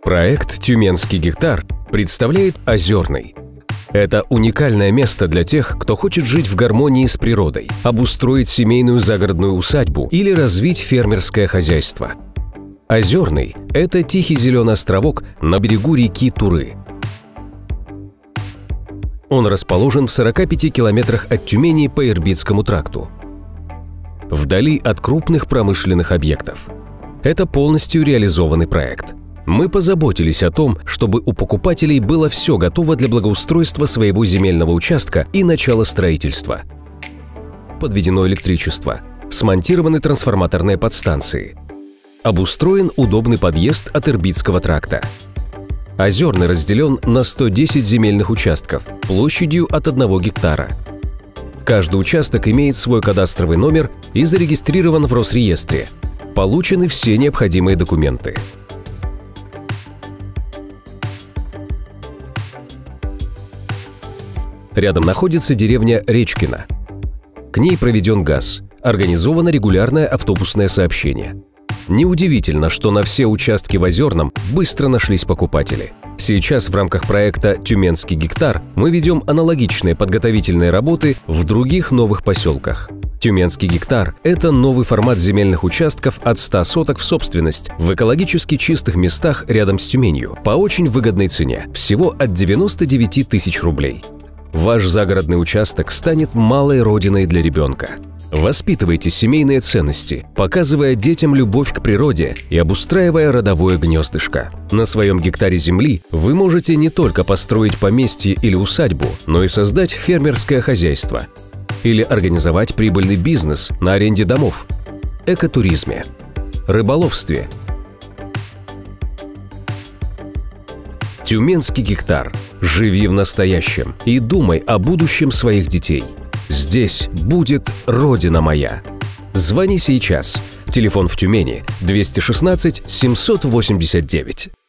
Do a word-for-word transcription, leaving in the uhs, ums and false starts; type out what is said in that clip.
Проект «Тюменский гектар» представляет Озерный. Это уникальное место для тех, кто хочет жить в гармонии с природой, обустроить семейную загородную усадьбу или развить фермерское хозяйство. Озерный – это тихий зеленый островок на берегу реки Туры. Он расположен в сорока пяти километрах от Тюмени по Ирбитскому тракту, вдали от крупных промышленных объектов. Это полностью реализованный проект. Мы позаботились о том, чтобы у покупателей было все готово для благоустройства своего земельного участка и начала строительства. Подведено электричество, смонтированы трансформаторные подстанции. Обустроен удобный подъезд от Ирбитского тракта. Озерный разделен на сто десять земельных участков площадью от одного гектара. Каждый участок имеет свой кадастровый номер и зарегистрирован в Росреестре. Получены все необходимые документы. Рядом находится деревня Речкино. К ней проведен газ, организовано регулярное автобусное сообщение. Неудивительно, что на все участки в Озерном быстро нашлись покупатели. Сейчас в рамках проекта «Тюменский гектар» мы ведем аналогичные подготовительные работы в других новых поселках. «Тюменский гектар» – это новый формат земельных участков от ста соток в собственность в экологически чистых местах рядом с Тюменью по очень выгодной цене – всего от девяноста девяти тысяч рублей. Ваш загородный участок станет малой родиной для ребенка. Воспитывайте семейные ценности, показывая детям любовь к природе и обустраивая родовое гнездышко. На своем гектаре земли вы можете не только построить поместье или усадьбу, но и создать фермерское хозяйство. Или организовать прибыльный бизнес на аренде домов, экотуризме, рыболовстве. Тюменский гектар. Живи в настоящем и думай о будущем своих детей. Здесь будет Родина моя. Звони сейчас. Телефон в Тюмени двести шестнадцать семьсот восемьдесят девять.